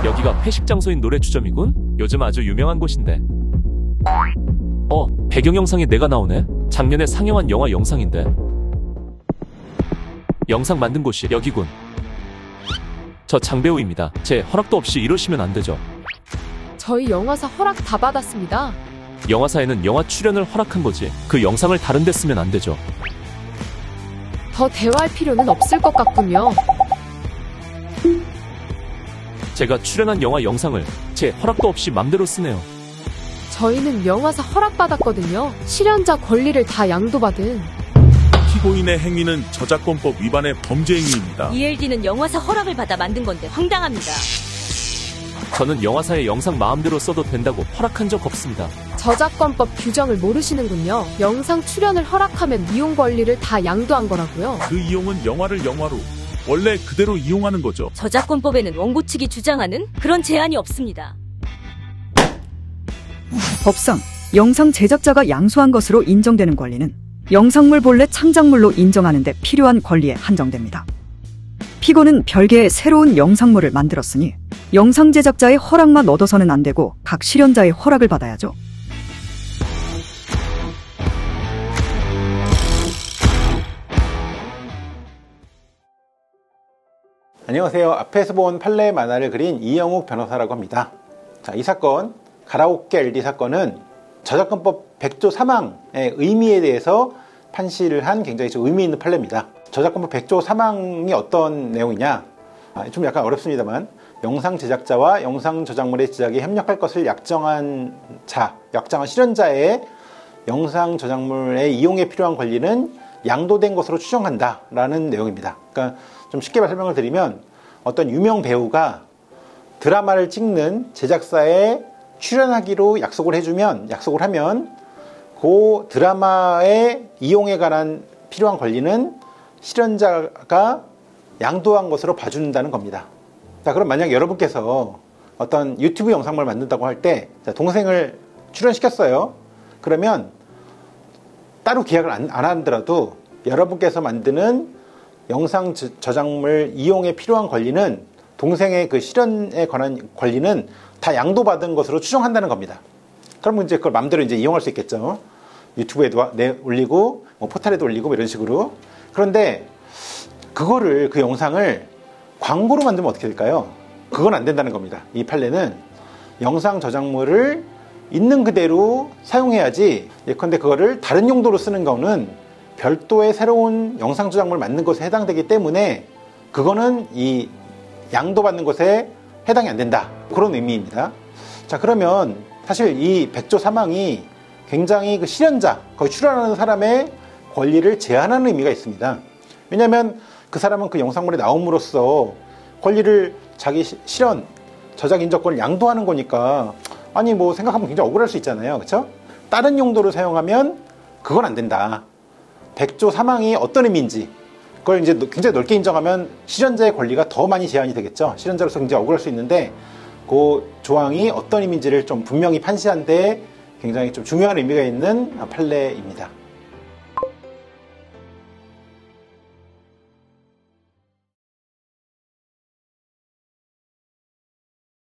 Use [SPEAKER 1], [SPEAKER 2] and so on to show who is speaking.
[SPEAKER 1] 여기가 회식 장소인 노래주점이군? 요즘 아주 유명한 곳인데. 배경 영상에 내가 나오네? 작년에 상영한 영화 영상인데. 영상 만든 곳이 여기군. 저 장배우입니다. 제 허락도 없이 이러시면 안 되죠.
[SPEAKER 2] 저희 영화사 허락 다 받았습니다.
[SPEAKER 1] 영화사에는 영화 출연을 허락한 거지. 그 영상을 다른 데 쓰면 안 되죠.
[SPEAKER 2] 더 대화할 필요는 없을 것 같군요.
[SPEAKER 1] 제가 출연한 영화 영상을 제 허락도 없이 맘대로 쓰네요.
[SPEAKER 2] 저희는 영화사 허락받았거든요. 실현자 권리를 다 양도받은.
[SPEAKER 3] 피고인의 행위는 저작권법 위반의 범죄 행위입니다.
[SPEAKER 4] ELD는 영화사 허락을 받아 만든 건데 황당합니다.
[SPEAKER 1] 저는 영화사의 영상 마음대로 써도 된다고 허락한 적 없습니다.
[SPEAKER 2] 저작권법 규정을 모르시는군요. 영상 출연을 허락하면 이용 권리를 다 양도한 거라고요.
[SPEAKER 3] 그 이용은 영화를 영화로 원래 그대로 이용하는 거죠.
[SPEAKER 4] 저작권법에는 원고 측이 주장하는 그런 제한이 없습니다.
[SPEAKER 5] 법상 영상 제작자가 양수한 것으로 인정되는 권리는 영상물 본래 창작물로 인정하는 데 필요한 권리에 한정됩니다. 피고는 별개의 새로운 영상물을 만들었으니 영상 제작자의 허락만 얻어서는 안 되고 각 실현자의 허락을 받아야죠.
[SPEAKER 6] 안녕하세요. 앞에서 본 판례 만화를 그린 이영욱 변호사라고 합니다. 자, 이 사건, 가라오케 LD 사건은 저작권법 100조 3항의 의미에 대해서 판시를 한 굉장히 좀 의미 있는 판례입니다. 저작권법 100조 3항이 어떤 내용이냐? 좀 약간 어렵습니다만, 영상 제작자와 영상 저작물의 제작에 협력할 것을 약정한 실현자의 영상 저작물의 이용에 필요한 권리는 양도된 것으로 추정한다 라는 내용입니다. 그러니까 좀 쉽게 설명을 드리면, 어떤 유명 배우가 드라마를 찍는 제작사에 출연하기로 약속을 하면 그 드라마의 이용에 관한 필요한 권리는 실현자가 양도한 것으로 봐준다는 겁니다. 자, 그럼 만약 여러분께서 어떤 유튜브 영상을 만든다고 할 때 동생을 출연시켰어요. 그러면 따로 계약을 안 하더라도 여러분께서 만드는 영상 저작물 이용에 필요한 권리는, 동생의 그 실현에 관한 권리는 다 양도받은 것으로 추정한다는 겁니다. 그러면 이제 그걸 마음대로 이제 이용할 수 있겠죠. 유튜브에도 올리고, 포털에도 올리고, 이런 식으로. 그런데 그 영상을 광고로 만들면 어떻게 될까요? 그건 안 된다는 겁니다. 이 판례는 영상 저작물을 있는 그대로 사용해야지, 예컨대 그거를 다른 용도로 쓰는 거는 별도의 새로운 영상 저작물을 만든 것에 해당되기 때문에 그거는 이 양도받는 것에 해당이 안 된다, 그런 의미입니다. 자, 그러면 사실 이 100조 3항이 굉장히 그 실현자, 거기 출연하는 사람의 권리를 제한하는 의미가 있습니다. 왜냐하면 그 사람은 그 영상물에 나옴으로써 권리를 자기 실현, 저작 인정권을 양도하는 거니까, 아니 뭐 생각하면 굉장히 억울할 수 있잖아요. 그렇죠? 다른 용도로 사용하면 그건 안 된다. 100조 3항이 어떤 의미인지 그걸 이제 굉장히 넓게 인정하면 실현자의 권리가 더 많이 제한이 되겠죠. 실현자로서 굉장히 억울할 수 있는데, 그 조항이 어떤 의미인지를 좀 분명히 판시한 데 굉장히 좀 중요한 의미가 있는 판례입니다.